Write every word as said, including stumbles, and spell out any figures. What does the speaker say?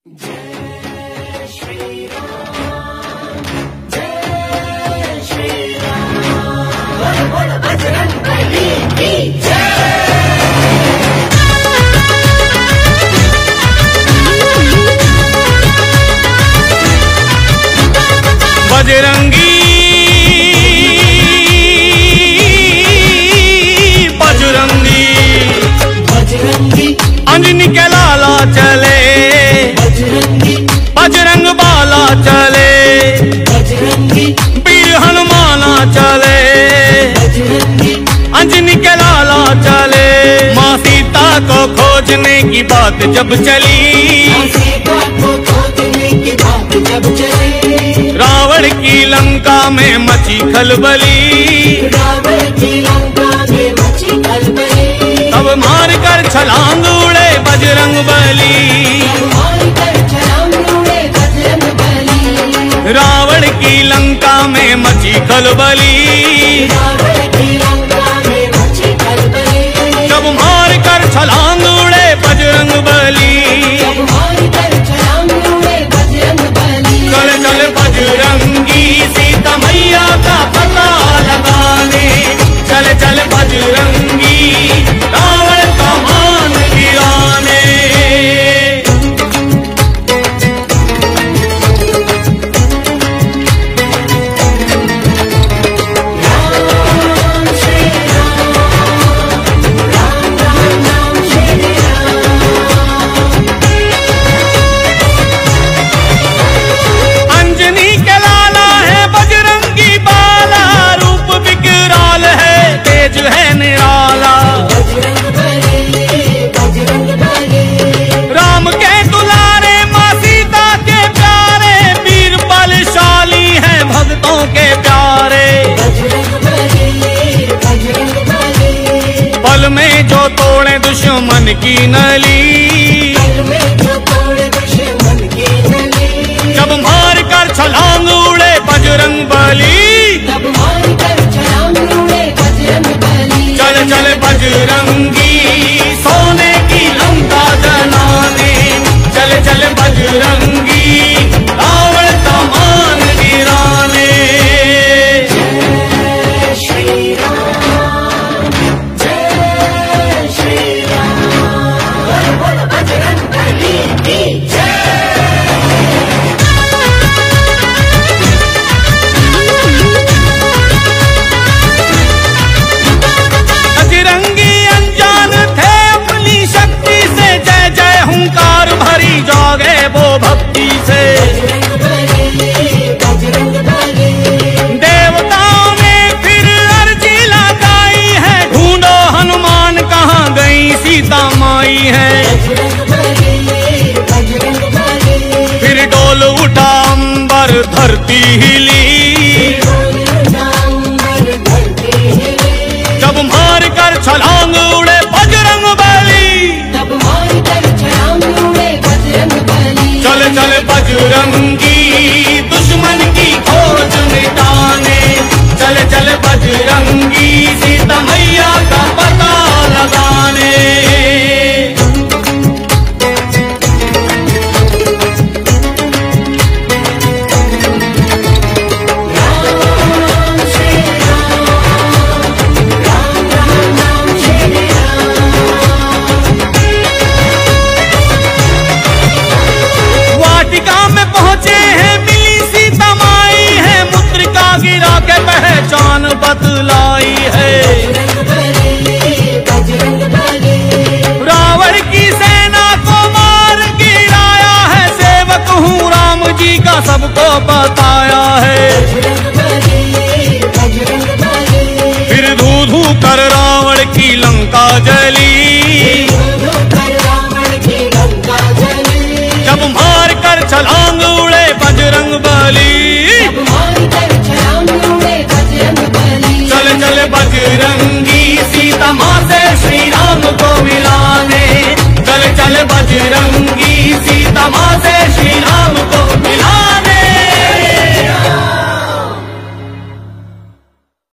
जय श्री राम, जय श्री राम, बोल बोल बजरंगबली की जय। बजरंगी बजरंगी बजरंगी अंजनी के लाला चले, बजरंगी बजरंग बाला चले, बजरंगी वीर हनुमाना चले, बजरंगी अंजनी के लाला चले। माँ सीता को खोजने की बात जब चली, सीता को खोजने की बात जब चली, रावण की लंका में मची खलबली, रावण की लंका में मची खलबली, तब मार कर छलांग उड़े बजरंग बली, मार कर छलांग उड़े बजरंगबली, रावण की लंका में मची खलबली, रावण की लंका में मची खलबली, जब मार कर छलांग उड़े बजरंग बली, जब मार कर छलांग उड़े बजरंगबली। चल चल बजरंगी सीता मैया का पता लगाने, चल चल बजरंगी रावण का मान गिराने। राम श्री राम, राम राम राम श्री राम। अंजनी के लाला है बजरंगी बाला, रूप विकराल है तेज है निराला, बजरंगबली, बजरंगबली, राम के दुलारे माँ सीता के प्यारे, वीर बलशाली है भक्तों के प्यारे, बजरंगबली, बजरंगबली, पल में जो तोड़े दुश्मन की नली, पल में जो तोड़े दुश्मन की नली, जब मार कर छलांग उड़े बजरंग बली, तब मार कर छलांग उड़े बजरंगबली। चल चल बजरंगी सोने की लंका जलाने, चल चल बजरंगी रावण का मान गिराने। जय श्री राम, जय श्री राम, बोल बोल बजरंगबली की जय। बजरंगी अनजान थे अपनी शक्ति से, जय जय हुंकार भरी जागे वो भक्ति से, बजरंगबली, बजरंगबली, देवताओं ने फिर अर्जी लगाई है, ढूंढो हनुमान कहाँ गई सीता माई है, बजरंगबली, बजरंगबली, फिर डोल उठा अंबर धरती हिली, अंबर धरती हिली, जब मार कर छलांग उड़े बजरंग बली, तब मार कर छलांग उड़े बजरंगबली। चल चल बजरंगी दुश्मन की खोज मिटाने, चल चल बजरंगी सीता मैया का पता लगाने। राम श्री राम, राम राम राम श्री राम। वाटिका में पहुँचे हैं मिली सीता माई है, मुद्रिका गिरा के पहचान बतलाई है, बजरंगबली, बजरंगबली, रावण की सेना को मार गिराया है, सेवक हूँ राम जी का सबको बताया है, बजरंगबली, बजरंगबली, फिर धू धू कर रावण की लंका जली, कर रावण की लंका जली, जब मार कर छलांग उड़े बजरंग बली, तब मार कर छलांग उड़े बजरंगबली। चल चल बजरंगी सीता माँ से